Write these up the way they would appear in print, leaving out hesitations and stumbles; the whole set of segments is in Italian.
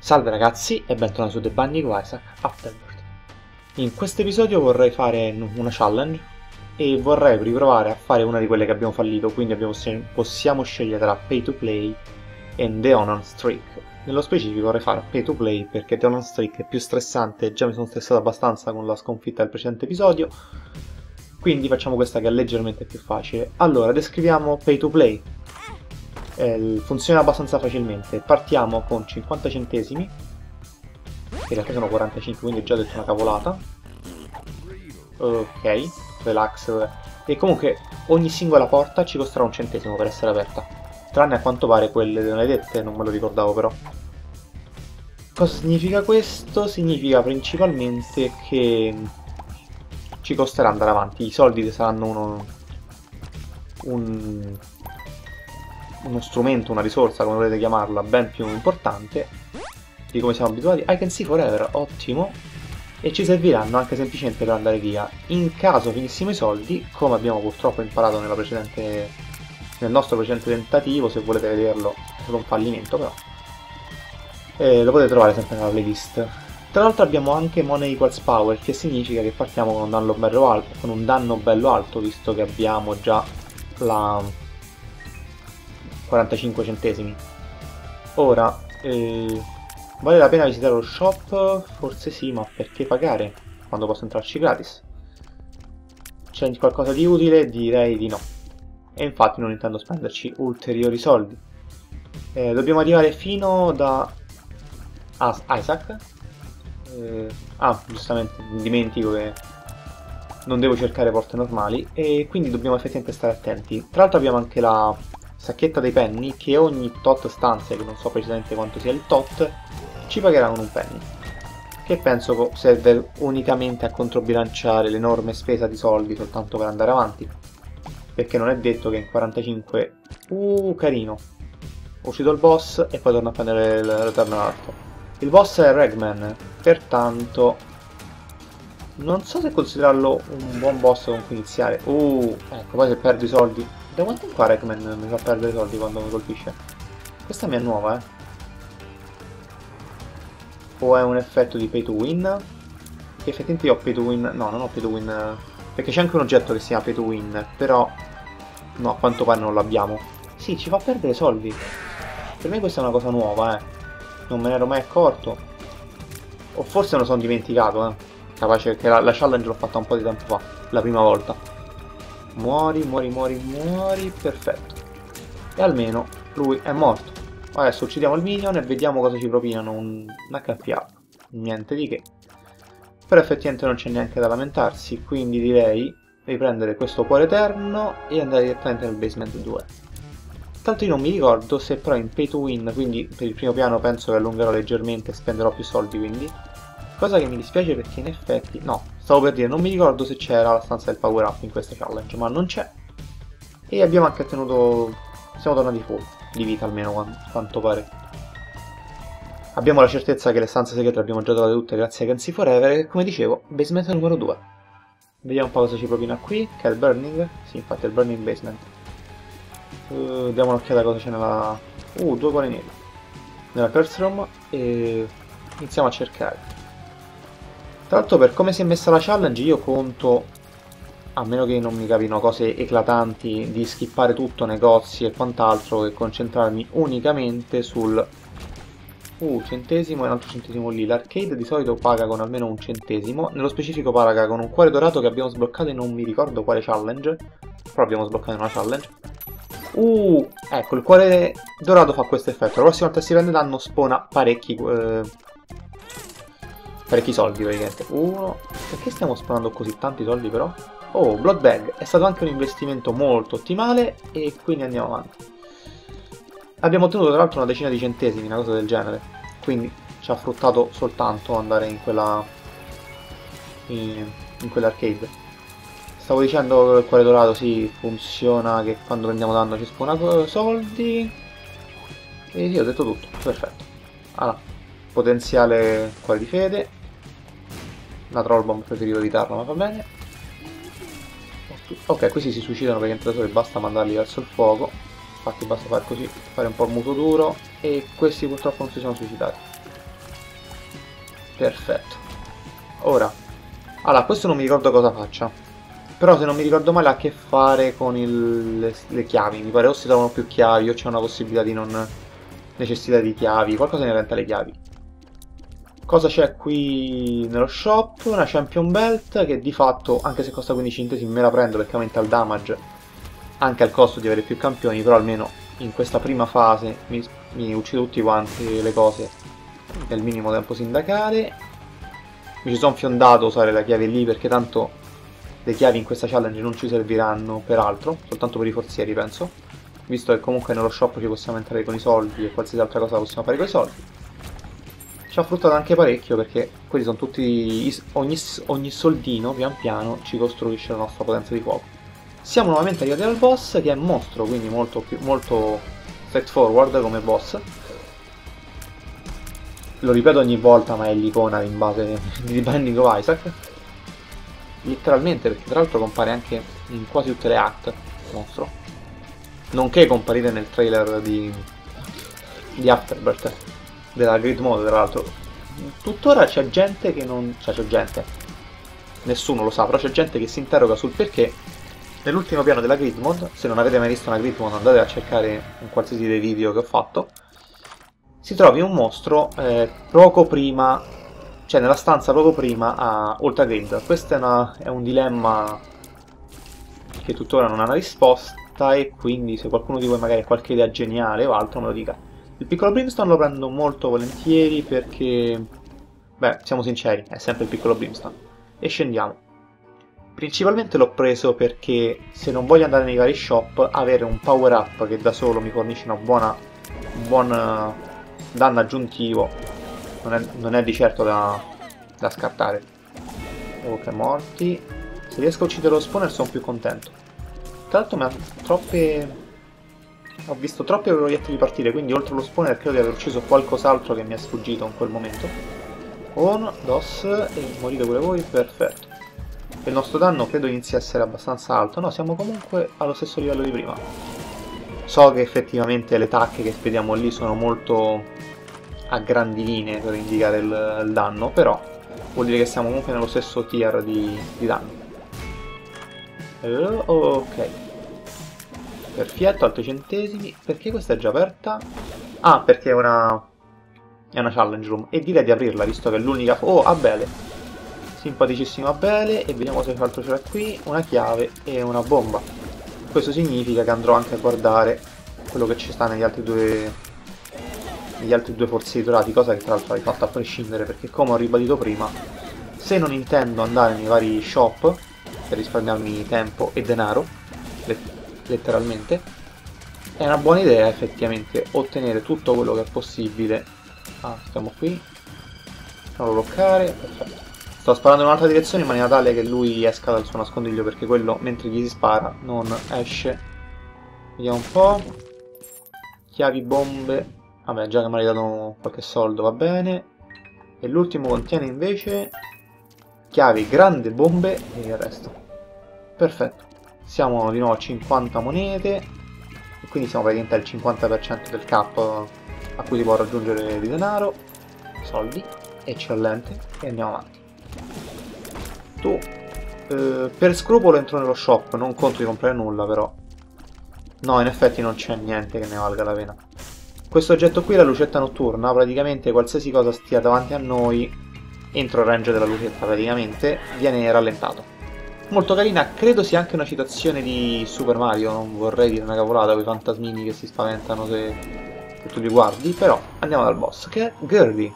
Salve ragazzi e bentornati su The Binding of Isaac Afterbirth. In questo episodio vorrei fare una challenge e vorrei riprovare a fare una di quelle che abbiamo fallito, quindi possiamo scegliere tra Pay to Play e The Onan Streak. Nello specifico vorrei fare Pay to Play perché The Onan Streak è più stressante, già mi sono stressato abbastanza con la sconfitta del precedente episodio, quindi facciamo questa che è leggermente più facile. Allora, descriviamo Pay to Play. Funziona abbastanza facilmente. Partiamo con 50 centesimi, che in realtà sono 45, quindi ho già detto una cavolata. Ok, relax. E comunque ogni singola porta ci costerà un centesimo per essere aperta, tranne a quanto pare quelle maledette, non me lo ricordavo però. Cosa significa questo? Significa principalmente che ci costerà andare avanti. I soldi saranno uno strumento, una risorsa, come volete chiamarla, ben più importante di come siamo abituati. I can see forever, ottimo, e ci serviranno anche semplicemente per andare via. In caso finissimo i soldi, come abbiamo purtroppo imparato nel nostro precedente tentativo, se volete vederlo è stato un fallimento però, lo potete trovare sempre nella playlist. Tra l'altro abbiamo anche Money Equals Power, che significa che partiamo con un danno bello alto, visto che abbiamo già la 45 centesimi. Ora, vale la pena visitare lo shop? Forse sì, ma perché pagare quando posso entrarci gratis? C'è qualcosa di utile? Direi di no. E infatti non intendo spenderci ulteriori soldi. Dobbiamo arrivare fino da Isaac. Giustamente, dimentico che non devo cercare porte normali e quindi dobbiamo effettivamente stare attenti. Tra l'altro abbiamo anche la sacchetta dei penny, che ogni tot stanze, che non so precisamente quanto sia il tot, ci pagherà con un penny, che penso serve unicamente a controbilanciare l'enorme spesa di soldi soltanto per andare avanti, perché non è detto che in 45 carino, ho uscito il boss e poi torno a prendere l'Eternal Heart. Il boss è Ragman, pertanto non so se considerarlo un buon boss con cui iniziare. Ecco, poi se perdo i soldi. Da quanto qua Ragman mi fa perdere soldi quando mi colpisce? Questa mi è nuova, O è un effetto di pay to win? Che effettivamente io ho pay to win. No, non ho pay to win. Perché c'è anche un oggetto che si chiama pay to win. Però no, a quanto pare non l'abbiamo. Sì, ci fa perdere soldi. Per me questa è una cosa nuova, non me ne ero mai accorto. O forse me lo sono dimenticato, Capace che la challenge l'ho fatta un po' di tempo fa, la prima volta. Muori, muori, muori, muori, perfetto. E almeno lui è morto. Adesso uccidiamo il minion e vediamo cosa ci propinano, un HP up. Niente di che. Però effettivamente non c'è neanche da lamentarsi, quindi direi di prendere questo cuore eterno e andare direttamente nel basement 2. Tanto io non mi ricordo se però in pay to win, quindi per il primo piano penso che allungherò leggermente e spenderò più soldi, quindi. Cosa che mi dispiace perché in effetti, no, stavo per dire, non mi ricordo se c'era la stanza del power up in questa challenge, ma non c'è. E abbiamo anche ottenuto, siamo tornati full, di vita almeno quanto pare. Abbiamo la certezza che le stanze segrete le abbiamo già trovate tutte grazie a Can See Forever e come dicevo, basement numero 2. Vediamo un po' cosa ci propina qui, che è il burning, sì infatti è il burning basement. Diamo un'occhiata a cosa c'è nella... due cuori neri. Nella curse room e iniziamo a cercare. Tra l'altro per come si è messa la challenge io conto, a meno che non mi capino cose eclatanti, di skippare tutto, negozi e quant'altro e concentrarmi unicamente sul centesimo e un altro centesimo lì. L'arcade di solito paga con almeno un centesimo, nello specifico paga con un cuore dorato che abbiamo sbloccato e non mi ricordo quale challenge, però abbiamo sbloccato una challenge. Ecco, il cuore dorato fa questo effetto, la prossima volta che si prende danno spona parecchi soldi praticamente. Perché stiamo spawnando così tanti soldi però? Blood Bag è stato anche un investimento molto ottimale e quindi andiamo avanti. Abbiamo ottenuto tra l'altro una decina di centesimi, una cosa del genere, quindi ci ha fruttato soltanto andare in quell'arcade. Stavo dicendo che il cuore dorato sì, funziona che quando prendiamo danno ci spawna soldi. E sì, ho detto tutto, perfetto. Allora, potenziale cuore di fede. La troll bomb preferivo evitarla, ma va bene. Ok, questi si suicidano perché da soli basta mandarli verso il fuoco. Infatti basta fare così, fare un po' il muso duro. E questi purtroppo non si sono suicidati. Perfetto. Ora, allora, questo non mi ricordo cosa faccia. Però se non mi ricordo male ha a che fare con le chiavi. Mi pare o si trovano più chiavi o c'è una possibilità di non necessità di chiavi. Qualcosa inerente alle chiavi. Cosa c'è qui nello shop? Una Champion Belt che di fatto, anche se costa 15 centesimi, me la prendo perché aumenta il damage anche al costo di avere più campioni, però almeno in questa prima fase mi uccido tutti quanti le cose nel minimo tempo sindacale. Mi ci sono fiondato a usare la chiave lì perché tanto le chiavi in questa challenge non ci serviranno per altro, soltanto per i forzieri penso, visto che comunque nello shop ci possiamo entrare con i soldi e qualsiasi altra cosa possiamo fare con i soldi. Ci ha fruttato anche parecchio perché quelli sono tutti ogni soldino pian piano ci costruisce la nostra potenza di fuoco. Siamo nuovamente arrivati al boss che è mostro, quindi molto straightforward come boss. Lo ripeto ogni volta, ma è l'icona in base di Binding of Isaac. Letteralmente, perché tra l'altro compare anche in quasi tutte le act, mostro. Nonché comparire nel trailer di Afterbirth, della Grid Mode tra l'altro. Tuttora c'è gente che non... cioè c'è gente, nessuno lo sa, però c'è gente che si interroga sul perché nell'ultimo piano della Grid Mode, se non avete mai visto una Grid Mode andate a cercare un qualsiasi dei video che ho fatto, si trovi un mostro poco prima, cioè nella stanza poco prima a Ultra Grid. Questo è un dilemma che tuttora non ha una risposta e quindi se qualcuno di voi magari ha qualche idea geniale o altro me lo dica. Il piccolo Brimstone lo prendo molto volentieri perché, beh, siamo sinceri, è sempre il piccolo Brimstone. E scendiamo. Principalmente l'ho preso perché se non voglio andare nei vari shop, avere un power up che da solo mi fornisce un buon danno aggiuntivo non è di certo da scartare. Ok, morti. Se riesco a uccidere lo spawner sono più contento. Tra l'altro ho visto troppi proiettili partire, quindi oltre allo spawner credo di aver ucciso qualcos'altro che mi è sfuggito in quel momento. 1, 2 e morite pure voi, perfetto. Il nostro danno credo inizi a essere abbastanza alto, no, siamo comunque allo stesso livello di prima. So che effettivamente le tacche che vediamo lì sono molto a grandi linee per indicare il danno, però vuol dire che siamo comunque nello stesso tier di danno. Ok. Perfetto, altri centesimi. Perché questa è già aperta? Ah, perché è una challenge room. E direi di aprirla, visto che è l'unica... Oh, Abele. Simpaticissimo Abele. E vediamo se altro c'era qui. Una chiave e una bomba. Questo significa che andrò anche a guardare quello che ci sta negli altri due forzieri dorati, cosa che tra l'altro hai fatto a prescindere, perché come ho ribadito prima, se non intendo andare nei vari shop per risparmiarmi tempo e denaro, letteralmente, è una buona idea effettivamente ottenere tutto quello che è possibile. Ah, stiamo qui. Facciamo bloccare, perfetto. Sto sparando in un'altra direzione in maniera tale che lui esca dal suo nascondiglio, perché quello mentre gli si spara non esce. Vediamo un po'. Chiavi, bombe. Vabbè, già che mi ha dato qualche soldo, va bene. E l'ultimo contiene invece chiavi, grandi bombe e il resto. Perfetto. Siamo di nuovo a 50 monete. E quindi siamo praticamente al 50% del cap a cui si può raggiungere di denaro. Soldi. Eccellente. E andiamo avanti. Tu, per scrupolo entro nello shop. Non conto di comprare nulla però. No, in effetti non c'è niente che ne valga la pena. Questo oggetto qui, la lucetta notturna, praticamente qualsiasi cosa stia davanti a noi, entro il range della lucetta praticamente, viene rallentato. Molto carina, credo sia anche una citazione di Super Mario, non vorrei dire una cavolata con i fantasmini che si spaventano se tu li guardi, però andiamo dal boss, che è Gurdy.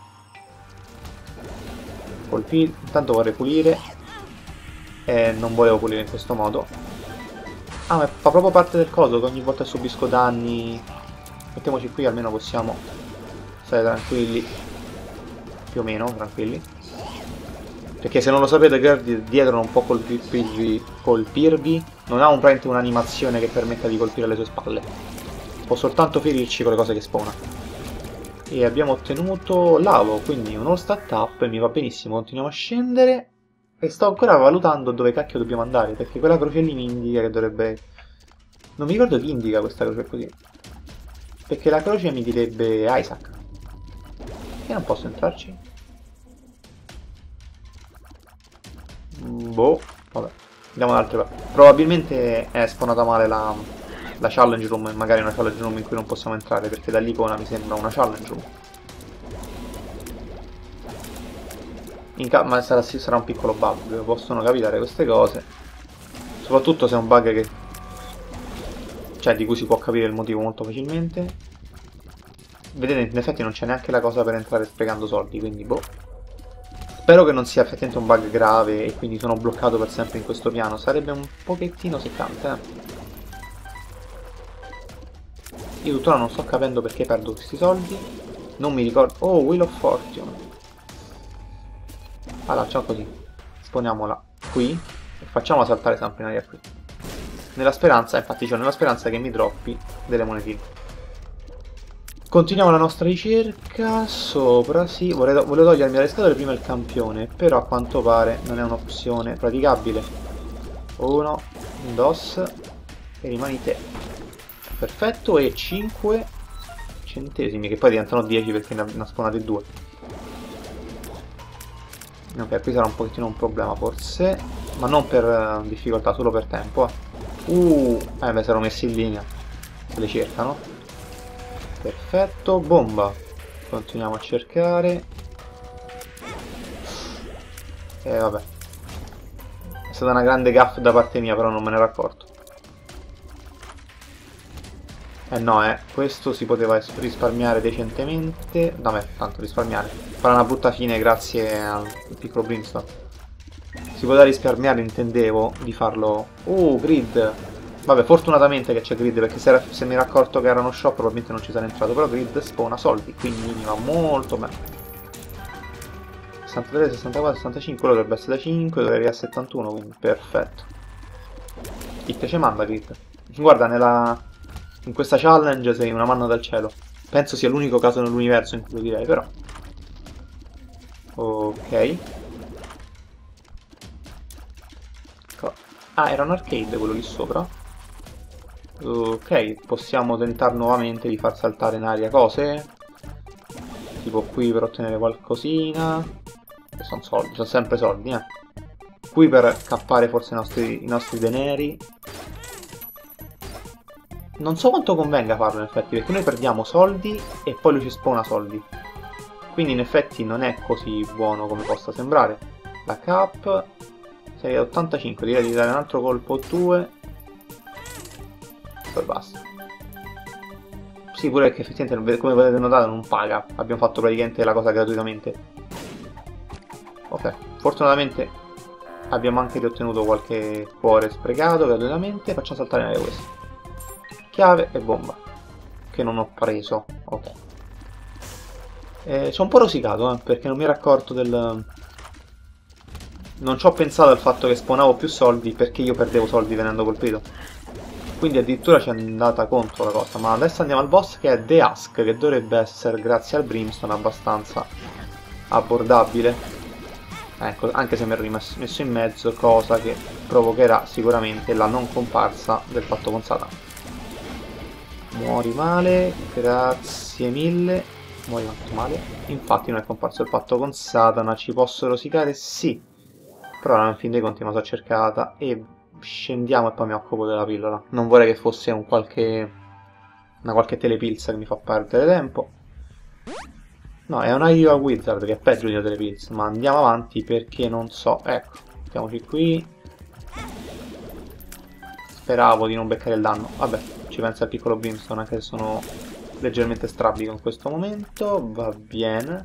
Colpire, intanto vorrei pulire, e non volevo pulire in questo modo. Ah, ma fa proprio parte del coso che ogni volta subisco danni. Mettiamoci qui, almeno possiamo stare tranquilli, più o meno tranquilli, perché se non lo sapete Gurdy dietro non può colpirvi, non ha praticamente un'animazione che permetta di colpire le sue spalle, può soltanto ferirci con le cose che spawna. E abbiamo ottenuto l'avo, quindi un all stat up e mi va benissimo, continuiamo a scendere e sto ancora valutando dove cacchio dobbiamo andare, perché quella croce lì mi indica che dovrebbe... non mi ricordo chi indica questa croce così. Perché la croce mi direbbe Isaac. E non posso entrarci? Boh, vabbè. Andiamo da altre parti. Probabilmente è spawnata male la challenge room, magari una challenge room in cui non possiamo entrare, perché dall'icona mi sembra una challenge room. Ma sarà un piccolo bug, possono capitare queste cose. Soprattutto se è un bug che... cioè di cui si può capire il motivo molto facilmente. Vedete, in effetti non c'è neanche la cosa per entrare sprecando soldi, quindi boh. Spero che non sia effettivamente un bug grave e quindi sono bloccato per sempre in questo piano. Sarebbe un pochettino seccante, Io tuttora non sto capendo perché perdo questi soldi. Non mi ricordo... Oh, Wheel of Fortune. Allora, facciamo così. Sponiamola qui e facciamola saltare sempre in aria qui. Nella speranza, infatti c'ho nella speranza che mi droppi delle monetine. Continuiamo la nostra ricerca. Sopra, sì. Volevo togliermi dalle scatole prima il campione, però a quanto pare non è un'opzione praticabile. 1, 2 e rimani te. Perfetto, e 5 centesimi, che poi diventano 10 perché ne ha spawnate 2. Ok, qui sarà un pochettino un problema forse, ma non per difficoltà, solo per tempo. Beh, si erano messi in linea. Se le cercano. Perfetto, bomba. Continuiamo a cercare. Vabbè. È stata una grande gaffe da parte mia, però non me ne ero accorto. No, questo si poteva risparmiare decentemente. Da me, tanto risparmiare. Farà una brutta fine grazie al piccolo Brimstone. Si poteva risparmiare, intendevo, di farlo... Grid! Vabbè, fortunatamente che c'è Grid, perché se mi ero accorto che era uno shop probabilmente non ci sarei entrato. Però Grid spawna soldi, quindi mi va molto bene. 63, 64, 65, quello dovrebbe essere da 5, dovrei arrivare a 71, quindi perfetto. Chi te ce manda Grid? Guarda, in questa challenge sei una manna dal cielo. Penso sia l'unico caso nell'universo in cui lo direi, però. Ok. Era un arcade quello lì sopra. Ok, possiamo tentare nuovamente di far saltare in aria cose. Tipo qui per ottenere qualcosina. Che sono soldi, sono sempre soldi, Qui per cappare forse i nostri denari. Non so quanto convenga farlo in effetti, perché noi perdiamo soldi e poi lui ci spawna soldi. Quindi in effetti non è così buono come possa sembrare. La cap... sei a 85, direi di dare un altro colpo o 2. Poi basta. Sì, pure che effettivamente, come potete notare, non paga. Abbiamo fatto praticamente la cosa gratuitamente. Ok, fortunatamente abbiamo anche riottenuto qualche cuore sprecato gratuitamente. Facciamo saltare in aria questo. Chiave e bomba. Che non ho preso. Ok. Ci ho un po' rosicato, perché non mi ero accorto del... Non ci ho pensato al fatto che spawnavo più soldi perché io perdevo soldi venendo colpito. Quindi addirittura ci è andata contro la cosa. Ma adesso andiamo al boss che è The Husk, che dovrebbe essere, grazie al Brimstone, abbastanza abbordabile. Ecco, anche se mi ero messo in mezzo, cosa che provocherà sicuramente la non comparsa del patto con Satana. Muori male, grazie mille. Muori molto male. Infatti non è comparso il patto con Satana. Ci posso rosicare? Sì. Però alla fin dei conti me la so cercata. E scendiamo e poi mi occupo della pillola. Non vorrei che fosse una qualche telepilza che mi fa perdere tempo. No, è una Iowa Wizard che è peggio di una telepilza. Ma andiamo avanti perché non so. Ecco, mettiamoci qui. Speravo di non beccare il danno. Vabbè, ci pensa il piccolo Brimstone, anche se sono leggermente strabico in questo momento. Va bene.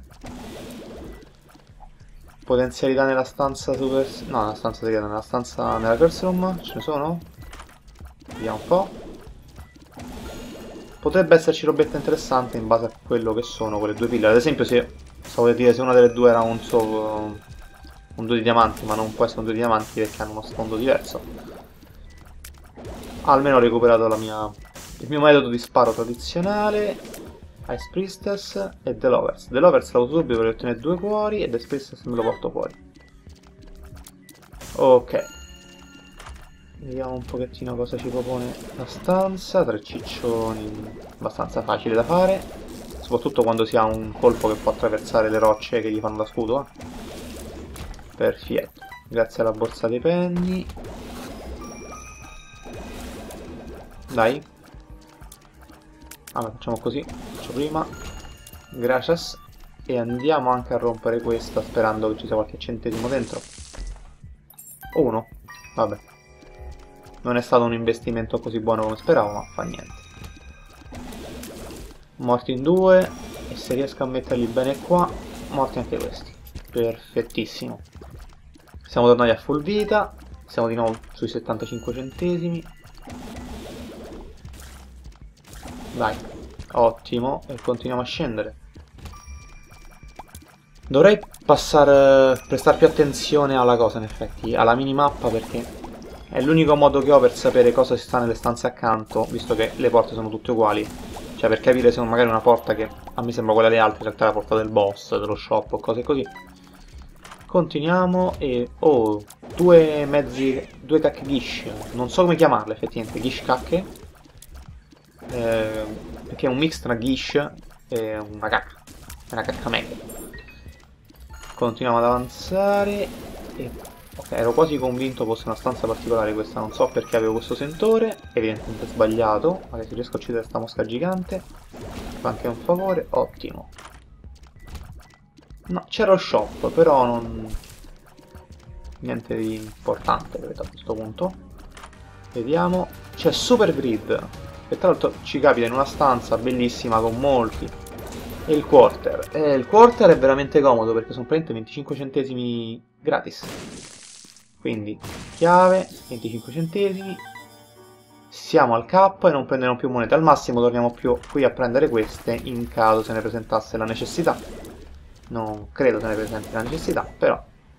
Potenzialità nella stanza super... No, nella stanza segreta, nella stanza... nella curse room. Ce ne sono? Vediamo un po'. Potrebbe esserci robetta interessante in base a quello che sono quelle due pillole. Ad esempio, stavo per dire, se una delle due era un 2 di diamanti, ma non può essere un 2 di diamanti perché hanno uno sfondo diverso. Almeno ho recuperato il mio metodo di sparo tradizionale. Ice Priestess e The Lovers. The Lovers la uso subito per ottenere 2 cuori e The Priestess me lo porto fuori. Ok. Vediamo un pochettino cosa ci propone la stanza. 3 ciccioni, abbastanza facile da fare. Soprattutto quando si ha un colpo che può attraversare le rocce che gli fanno da scudo. Perfetto. Grazie alla borsa dei penny. Dai. Allora, facciamo così. Faccio prima. Gracias. E andiamo anche a rompere questa sperando che ci sia qualche centesimo dentro. Uno. Vabbè. Non è stato un investimento così buono come speravo, ma fa niente. Morti in due. E se riesco a metterli bene qua, morti anche questi. Perfettissimo. Siamo tornati a full vita. Siamo di nuovo sui 75 centesimi. Dai. Ottimo. E continuiamo a scendere. Dovrei prestare più attenzione alla cosa, in effetti, alla minimappa, perché è l'unico modo che ho per sapere cosa si sta nelle stanze accanto, visto che le porte sono tutte uguali. Cioè, per capire se magari una porta che a me sembra quella delle altre, in realtà è la porta del boss, dello shop o cose così. Continuiamo e... oh, due cacche gish. Non so come chiamarle, effettivamente, gish cacche. Perché è un mix tra gish e una cacca. È una cacca mega. Continuiamo ad avanzare e... ok, ero quasi convinto fosse una stanza particolare questa, non so perché avevo questo sentore, evidentemente sbagliato. Magari se riesco a uccidere questa mosca gigante, fa anche un favore, ottimo. No, c'era lo shop, però non... niente di importante, credo, a questo punto. Vediamo, c'è Super Grid, che tra l'altro ci capita in una stanza bellissima con molti. E il quarter. Il quarter è veramente comodo perché sono praticamente 25 centesimi gratis. Quindi, chiave, 25 centesimi. Siamo al K e non prenderemo più monete. Al massimo torniamo più qui a prendere queste in caso se ne presentasse la necessità. Non credo se ne presenti la necessità, però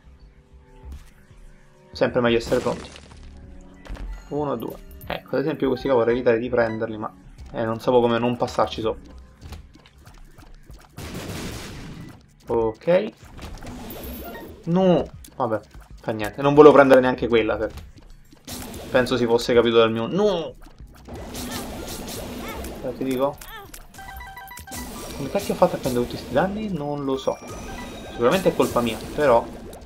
sempre meglio essere pronti. 1, 2. Ecco, ad esempio questi qua vorrei evitare di prenderli, ma non sapevo come non passarci sopra. Ok. No, vabbè, fa niente. Non volevo prendere neanche quella. Penso si fosse capito dal mio... no! Ti dico? Come cacchio ho fatto a prendere tutti questi danni? Non lo so. Sicuramente è colpa mia, però...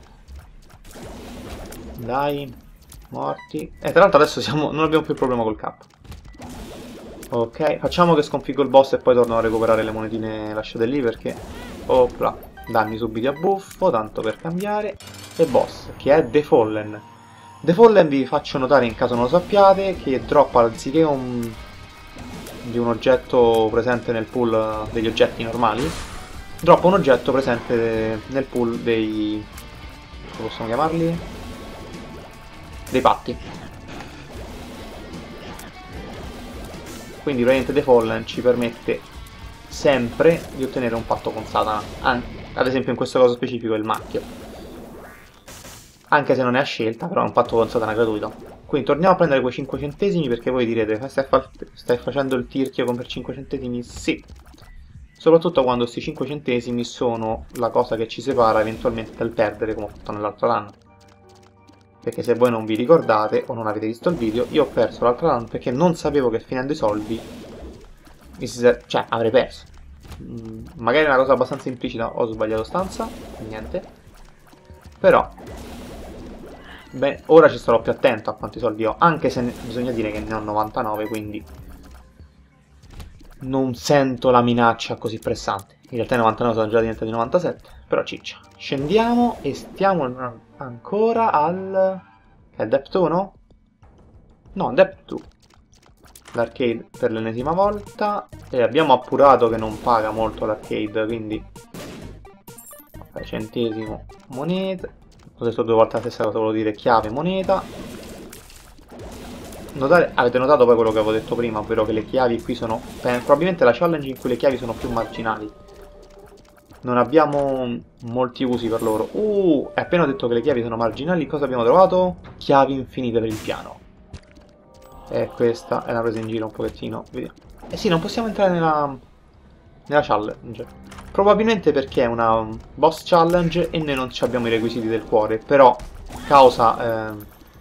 dai, morti. Tra l'altro adesso non abbiamo più il problema col K. Ok, facciamo che sconfiggo il boss e poi torno a recuperare le monetine lasciate lì perché... opla. Danni subiti a buffo, tanto per cambiare. E boss, che è The Fallen. The Fallen vi faccio notare, in caso non lo sappiate, che droppa anziché di un oggetto presente nel pool degli oggetti normali, droppa un oggetto presente nel pool dei... come possiamo chiamarli? Dei patti. Quindi praticamente The Fallen ci permette sempre di ottenere un patto con Satana, ad esempio in questo caso specifico il macchio, anche se non è a scelta, però è un patto con Satana gratuito. Quindi torniamo a prendere quei 5 centesimi perché voi direte stai facendo il tirchio per 5 centesimi? Sì, soprattutto quando questi 5 centesimi sono la cosa che ci separa eventualmente dal perdere come ho fatto nell'altro run. Perché se voi non vi ricordate o non avete visto il video, io ho perso l'altro run perché non sapevo che finendo i soldi cioè avrei perso. Magari è una cosa abbastanza implicita, ho sbagliato stanza, niente. Però beh, ora ci starò più attento a quanti soldi ho, anche se bisogna dire che ne ho 99, quindi non sento la minaccia così pressante. In realtà i 99 sono già diventati 97, però ciccia. Scendiamo e stiamo ancora al... è Depth 1? No, Depth 2. L'arcade per l'ennesima volta. E abbiamo appurato che non paga molto l'arcade, quindi... ok, centesimo, moneta. Ho detto due volte la stessa cosa, volevo dire chiave, moneta. Avete notato poi quello che avevo detto prima, ovvero che le chiavi qui sono... probabilmente la challenge in cui le chiavi sono più marginali. Non abbiamo molti usi per loro. E appena ho detto che le chiavi sono marginali, cosa abbiamo trovato? Chiavi infinite per il piano. E questa è una presa in giro un pochettino. Vediamo. Sì, non possiamo entrare nella challenge. Probabilmente perché è una boss challenge e noi non abbiamo i requisiti del cuore. Però, causa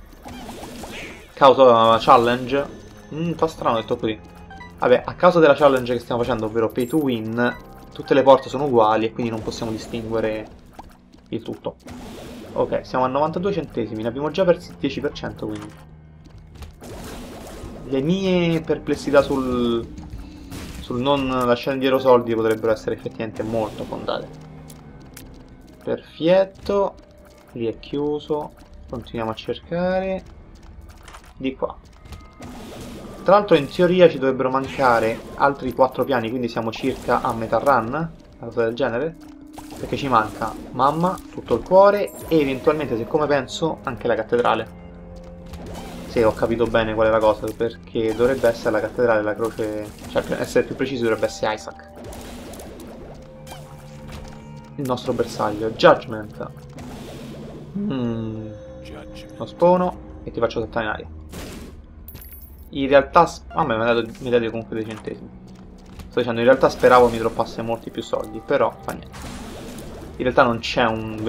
challenge... fa strano detto così. Vabbè, a causa della challenge che stiamo facendo, ovvero pay to win, tutte le porte sono uguali e quindi non possiamo distinguere il tutto. Ok, siamo a 92 centesimi, ne abbiamo già persi il 10%, quindi. Le mie perplessità sul non lasciare indietro soldi potrebbero essere effettivamente molto fondate. Perfetto, lì è chiuso, continuiamo a cercare. Di qua. Tra l'altro in teoria ci dovrebbero mancare altri 4 piani, quindi siamo circa a metà run, una cosa del genere. Perché ci manca mamma, tutto il cuore e eventualmente, siccome penso, anche la cattedrale. Se ho capito bene qual è la cosa, perché dovrebbe essere la cattedrale, la croce... Cioè, per essere più precisi dovrebbe essere Isaac. Il nostro bersaglio. Judgment. Lo spawno e ti faccio saltare in aria. In realtà... A me mi date comunque dei centesimi. Sto dicendo, in realtà speravo mi droppasse molti più soldi, però fa niente. In realtà non c'è una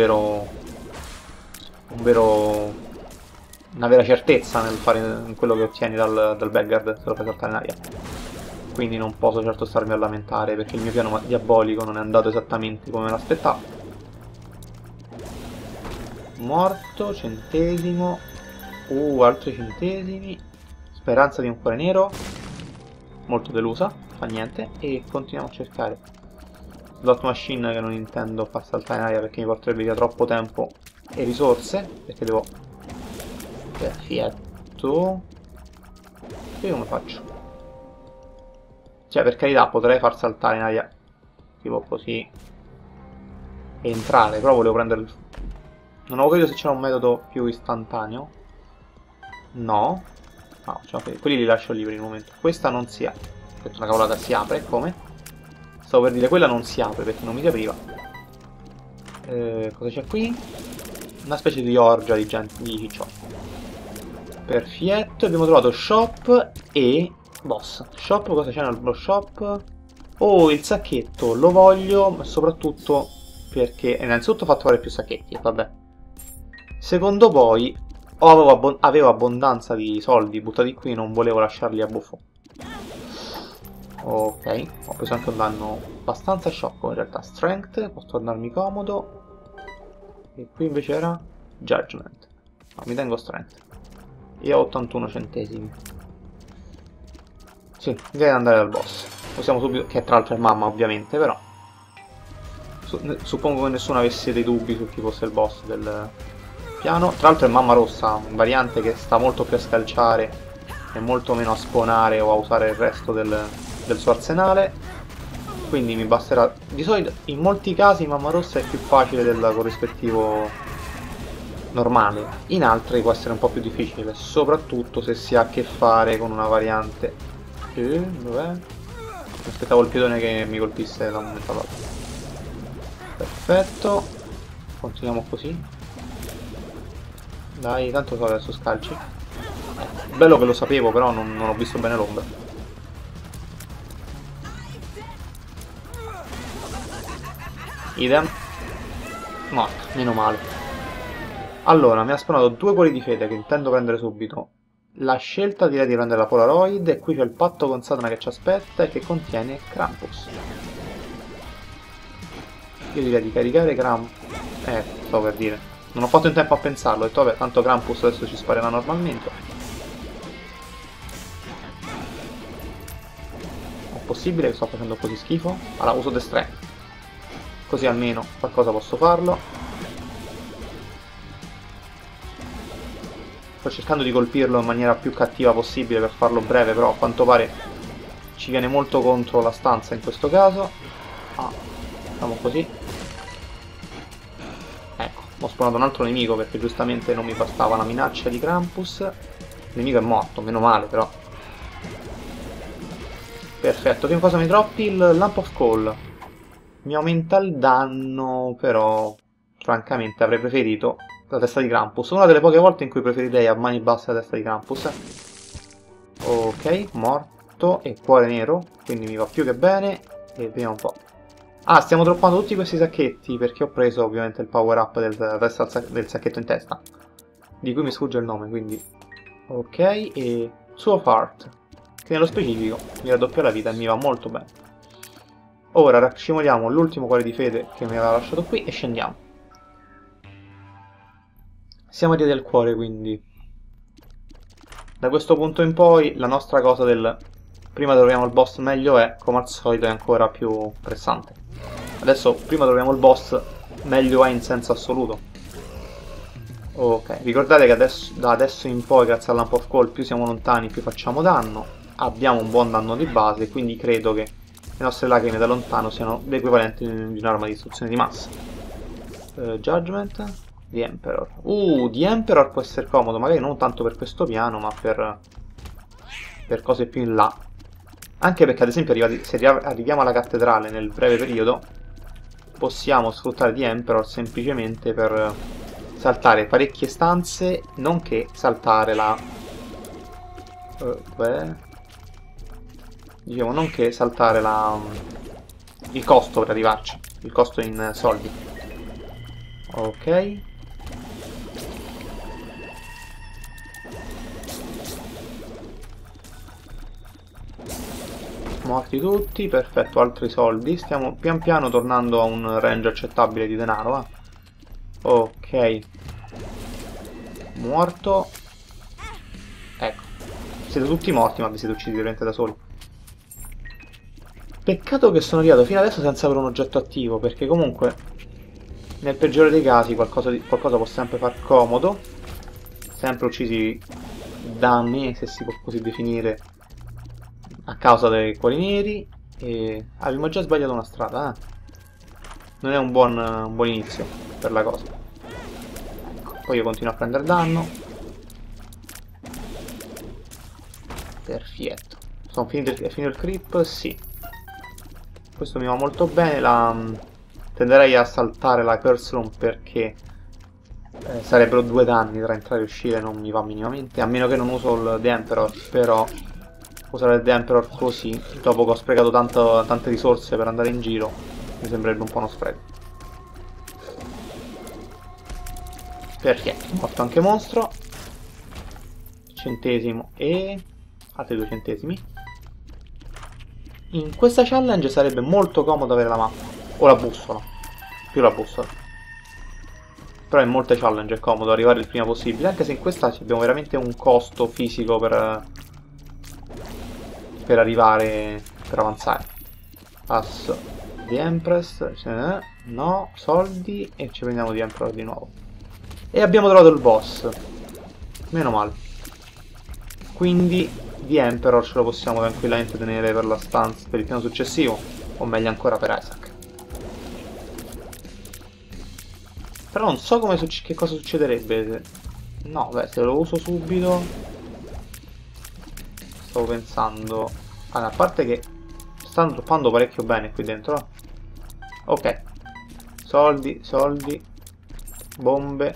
vera certezza nel fare quello che ottieni dal Vanguard se lo fai saltare in aria. Quindi non posso certo starmi a lamentare perché il mio piano diabolico non è andato esattamente come me l'aspettavo. Morto, centesimo. Altri centesimi. Speranza di un cuore nero. Molto delusa, fa niente. E continuiamo a cercare. Slot machine che non intendo far saltare in aria perché mi porterebbe via troppo tempo e risorse. Perché devo... Perfetto. E come faccio? Cioè, per carità, potrei far saltare in aria tipo così e entrare, però volevo prendere il... Non avevo capito se c'era un metodo più istantaneo. No. No, quelli li lascio liberi in un momento. Questa non si apre. Ho detto una cavolata, si apre, come? Stavo per dire, quella non si apre perché non mi si apriva. Cosa c'è qui? Una specie di orgia di cicciotti. Perfetto, abbiamo trovato shop e boss. Shop, cosa c'è nello shop? Oh, il sacchetto, lo voglio, ma soprattutto perché... Innanzitutto ho fatto fare più sacchetti, vabbè. Secondo poi, avevo abbondanza di soldi buttati qui, non volevo lasciarli a buffo. Ok, ho preso anche un danno abbastanza sciocco in realtà. Strength, posso tornarmi comodo. E qui invece era Judgment. No, mi tengo Strength. E ho 81 centesimi. Sì, direi di andare dal boss. Possiamo subito... Che tra l'altro è mamma ovviamente, però. Suppongo che nessuno avesse dei dubbi su chi fosse il boss del piano. Tra l'altro è mamma rossa, un variante che sta molto più a scalciare e molto meno a spawnare o a usare il resto del suo arsenale. Quindi mi basterà... Di solito, in molti casi mamma rossa è più facile del corrispettivo normale, in altri può essere un po' più difficile, soprattutto se si ha a che fare con una variante. Dov'è? Aspettavo il piedone che mi colpisse da un momento all'altro. Perfetto, continuiamo così. Dai, tanto so adesso scalci. Bello che lo sapevo, però non ho visto bene l'ombra. Idem. Morto, meno male. Allora, mi ha spawnato 2 cuori di fede che intendo prendere subito. La scelta direi di prendere la Polaroid e qui c'è il patto con Satana che ci aspetta e che contiene Krampus. Io direi di caricare Krampus. Stavo per dire. Non ho fatto in tempo a pensarlo, ho detto vabbè, tanto Krampus adesso ci sparerà normalmente. È possibile che sto facendo così schifo? Allora, uso The Strength. Così almeno qualcosa posso farlo. Sto cercando di colpirlo in maniera più cattiva possibile per farlo breve, però a quanto pare ci viene molto contro la stanza in questo caso. Facciamo così. Ecco, ho spawnato un altro nemico perché giustamente non mi bastava la minaccia di Krampus. Il nemico è morto, meno male però. Perfetto, che cosa mi droppi? Il Lamp of Coal. Mi aumenta il danno, però francamente avrei preferito la testa di Krampus. Una delle poche volte in cui preferirei a mani basse la testa di Krampus. Ok, morto e cuore nero, quindi mi va più che bene. E vediamo un po'. Ah, stiamo droppando tutti questi sacchetti perché ho preso ovviamente il power up del sacchetto in testa, di cui mi sfugge il nome, quindi... Ok, e Suo Heart, che nello specifico mi raddoppia la vita e mi va molto bene. Ora raccimoliamo l'ultimo cuore di fede che mi aveva lasciato qui e scendiamo. Siamo arrivati al cuore, quindi. Da questo punto in poi la nostra cosa del prima troviamo il boss meglio è, come al solito, è ancora più pressante. Adesso prima troviamo il boss meglio è in senso assoluto. Ok, ricordate che adesso, da adesso in poi, grazie alla Lamp of Call, più siamo lontani più facciamo danno. Abbiamo un buon danno di base, quindi credo che le nostre lacrime da lontano siano l'equivalente di un'arma di distruzione di massa. Judgment, The Emperor. The Emperor può essere comodo, magari non tanto per questo piano, ma per cose più in là. Anche perché, ad esempio, se arriviamo alla cattedrale nel breve periodo, possiamo sfruttare The Emperor semplicemente per saltare parecchie stanze, nonché saltare la... Dicevo, nonché saltare il costo per arrivarci, il costo in soldi. Ok. Morti tutti, perfetto, altri soldi. Stiamo pian piano tornando a un range accettabile di denaro, Ok. Morto. Ecco. Siete tutti morti, ma vi siete uccisi veramente da soli. Peccato che sono arrivato fino adesso senza avere un oggetto attivo, perché comunque nel peggiore dei casi qualcosa può sempre far comodo. Sempre uccisi da me, se si può così definire, a causa dei cuori neri. E abbiamo già sbagliato una strada, Non è un buon inizio per la cosa. Ecco, poi io continuo a prendere danno. Perfetto. È finito il creep? Sì. Questo mi va molto bene. Tenderei a saltare la Curse Room perché sarebbero 2 danni tra entrare e uscire, non mi va minimamente. A meno che non uso il The Emperor, però usare il The Emperor così, dopo che ho sprecato tante risorse per andare in giro, mi sembrerebbe un po' uno spreco. Perfetto, morto anche mostro. Centesimo e altri 2 centesimi. In questa challenge sarebbe molto comodo avere la mappa o la bussola, più la bussola. Però in molte challenge è comodo arrivare il prima possibile, anche se in questa abbiamo veramente un costo fisico per arrivare, per avanzare. Pass di Empress, no, soldi e ci prendiamo di Emperor di nuovo. E abbiamo trovato il boss, meno male. Quindi di Emperor ce lo possiamo tranquillamente tenere per la stanza, per il piano successivo, o meglio ancora per Isaac. Però non so che cosa succederebbe. No, beh, se lo uso subito. Stavo pensando. Allora, a parte che stanno droppando parecchio bene qui dentro. Ok. Soldi, soldi. Bombe.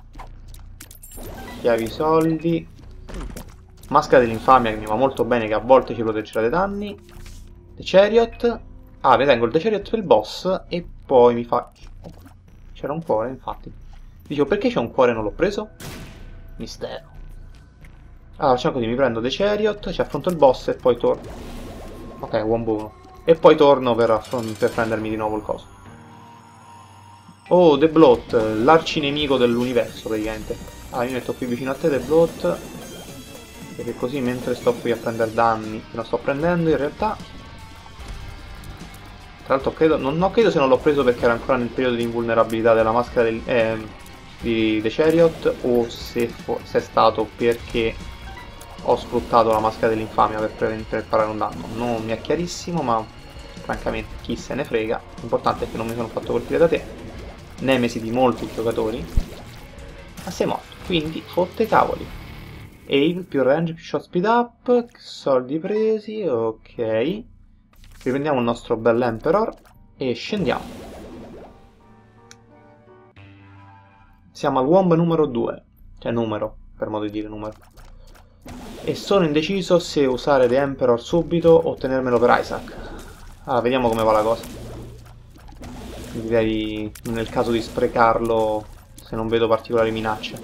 Chiavi soldi. Maschera dell'infamia che mi va molto bene, che a volte ci proteggerà dai danni. The Chariot. Ah, vi tengo il The Chariot per il boss. E poi mi fa... C'era un cuore, infatti. Dicevo, perché c'è un cuore e non l'ho preso? Mistero. Allora, facciamo così, mi prendo The Chariot, ci affronto il boss e poi torno. Ok, buon buono. E poi torno per prendermi di nuovo il coso. Oh, The Blot, l'arcinemico dell'universo, praticamente. Ah, io metto qui vicino a te The Blot. Perché così mentre sto qui a prendere danni, che non sto prendendo in realtà. Tra l'altro non credo se non l'ho preso perché era ancora nel periodo di invulnerabilità della maschera di The Chariot, o se è stato perché ho sfruttato la maschera dell'infamia per parare un danno. Non mi è chiarissimo, ma francamente chi se ne frega. L'importante è che non mi sono fatto colpire da te. Nemesi di molti giocatori. Ma sei morto, quindi fotte cavoli. Ave più range più shot speed up, soldi presi, ok. Riprendiamo il nostro bel Emperor e scendiamo. Siamo al Womb numero 2, cioè numero, per modo di dire numero. E sono indeciso se usare The Emperor subito o tenermelo per Isaac. Allora, vediamo come va la cosa. Direi nel caso di sprecarlo se non vedo particolari minacce.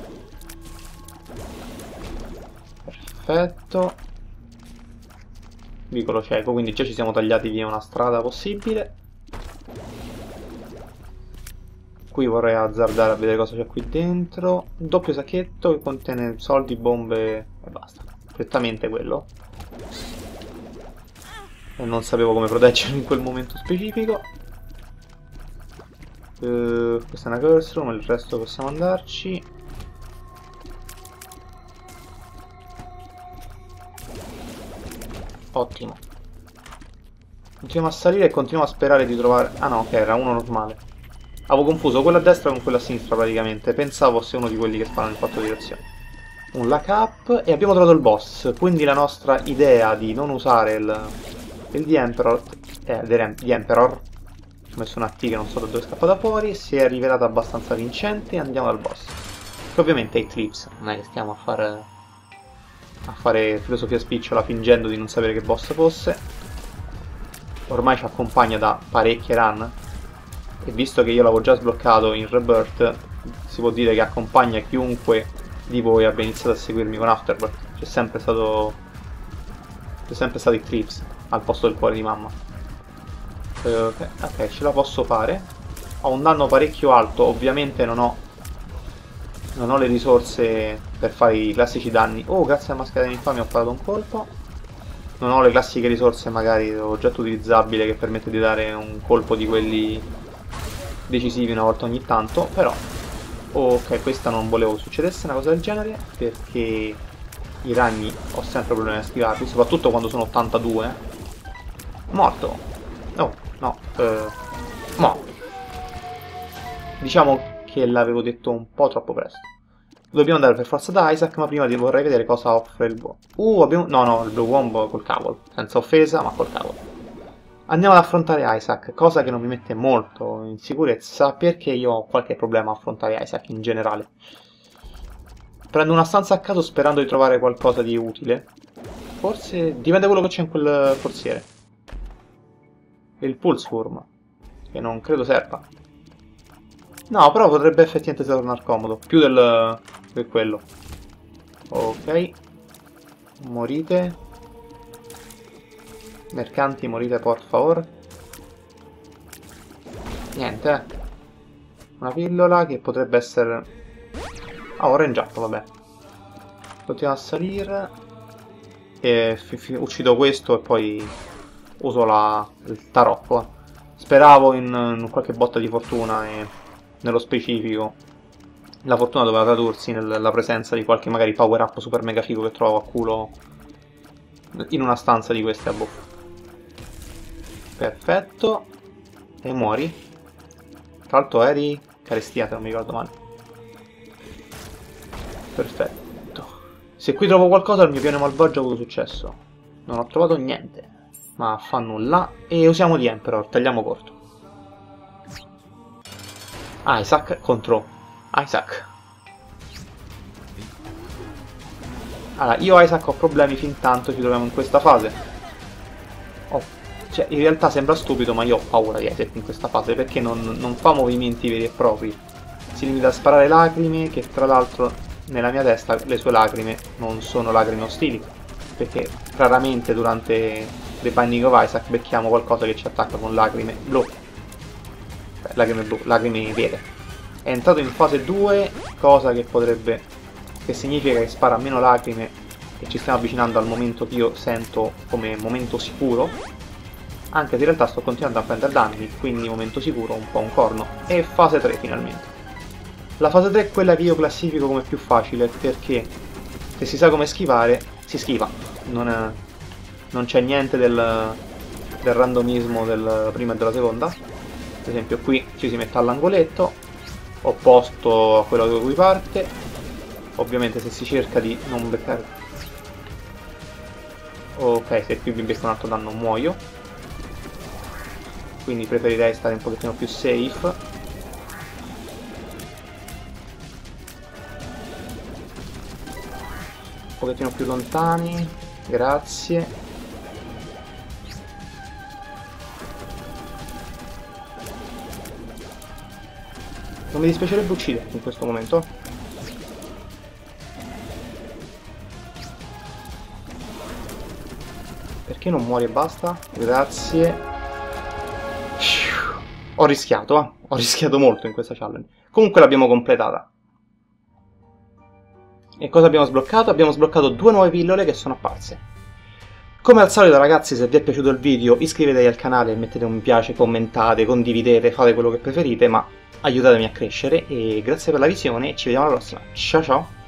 Perfetto. Vicolo cieco, quindi già ci siamo tagliati via una strada possibile. Qui vorrei azzardare a vedere cosa c'è qui dentro. Un doppio sacchetto che contiene soldi, bombe e basta. Prettamente quello. E non sapevo come proteggerlo in quel momento specifico. Questa è una curse room, il resto possiamo andarci. Ottimo. Continuiamo a salire e continuiamo a sperare di trovare... Ah no, ok, era uno normale. Avevo confuso quello a destra con quello a sinistra praticamente. Pensavo fosse uno di quelli che sparano in 4 direzioni. Un lock up e abbiamo trovato il boss. Quindi la nostra idea di non usare il The Emperor... The Emperor... Ho messo una T che non so da dove è scappata fuori. Si è rivelata abbastanza vincente e andiamo dal boss. Che ovviamente è Eclipse. Non è che stiamo a fare filosofia spicciola fingendo di non sapere che boss fosse. Ormai ci accompagna da parecchie run e visto che io l'avevo già sbloccato in Rebirth, si può dire che accompagna chiunque di voi abbia iniziato a seguirmi con Afterbirth. C'è sempre stato Eclipse al posto del cuore di mamma. Ok, ce la posso fare. Ho un danno parecchio alto, ovviamente non ho le risorse per fare i classici danni. Oh, grazie alla maschera dell'infamia ho parato un colpo. Non ho le classiche risorse, magari oggetto utilizzabile che permette di dare un colpo di quelli decisivi una volta ogni tanto, però ok, questa non volevo succedesse una cosa del genere, perché i ragni ho sempre problemi a schivarli, soprattutto quando sono 82. Morto. Oh, no, no. Diciamo che l'avevo detto un po' troppo presto. Dobbiamo andare per forza da Isaac, ma prima vorrei vedere cosa offre il Blue. Abbiamo... No, il Blue Womb col cavolo. Senza offesa, ma col cavolo. Andiamo ad affrontare Isaac, cosa che non mi mette molto in sicurezza, perché io ho qualche problema a affrontare Isaac in generale. Prendo una stanza a caso sperando di trovare qualcosa di utile. Forse... dipende da quello che c'è in quel forziere. Il Pulse Worm, che non credo serva. No, però potrebbe effettivamente tornare comodo. Più del quello. Ok. Morite. Mercanti, morite, por favor. Niente, Una pillola che potrebbe essere... Ah, un range up, vabbè. Continuiamo a salire. E uccido questo e poi uso il tarocco. Speravo in qualche botta di fortuna e nello specifico la fortuna doveva tradursi nella presenza di qualche magari power up super mega figo che trovo a culo in una stanza di queste a buffo. Perfetto. E muori. Tra l'altro eri carestia, se non mi ricordo male. Perfetto. Se qui trovo qualcosa al mio piano malvagio ha avuto successo. Non ho trovato niente. Ma fa nulla. E usiamo The Emperor, tagliamo corto. Isaac contro Isaac. Allora, io e Isaac ho problemi fin tanto ci troviamo in questa fase. Cioè, in realtà sembra stupido, ma io ho paura di Isaac in questa fase, perché non fa movimenti veri e propri. Si limita a sparare lacrime, che tra l'altro nella mia testa le sue lacrime non sono lacrime ostili, perché raramente durante The Binding of Isaac becchiamo qualcosa che ci attacca con lacrime blu. Lacrime blu, lacrime vere. È entrato in fase 2, cosa che potrebbe... che significa che spara meno lacrime e ci stiamo avvicinando al momento che io sento come momento sicuro, anche se in realtà sto continuando a prendere danni, quindi momento sicuro, un po' un corno. E fase 3 finalmente. La fase 3 è quella che io classifico come più facile, perché se si sa come schivare, si schiva. Non c'è niente del randomismo del prima e della seconda. Ad esempio qui ci si mette all'angoletto, opposto a quello da cui parte. Ovviamente se si cerca di non beccare... Ok, se qui mi becco un altro danno muoio. Quindi preferirei stare un pochettino più safe. Un pochettino più lontani. Grazie. Non mi dispiacerebbe ucciderti in questo momento. Perché non muori e basta? Grazie. Ho rischiato, ho rischiato molto in questa challenge. Comunque l'abbiamo completata. E cosa abbiamo sbloccato? Abbiamo sbloccato 2 nuove pillole che sono apparse. Come al solito ragazzi, se vi è piaciuto il video iscrivetevi al canale, mettete un mi piace, commentate, condividete, fate quello che preferite, ma aiutatemi a crescere e grazie per la visione e ci vediamo alla prossima. Ciao ciao!